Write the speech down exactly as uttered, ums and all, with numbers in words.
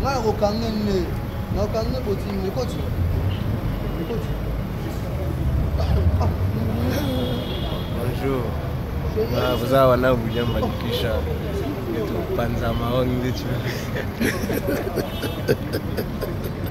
Bonjour. Vous avez un bouillon malikisha. Panza maong de tu.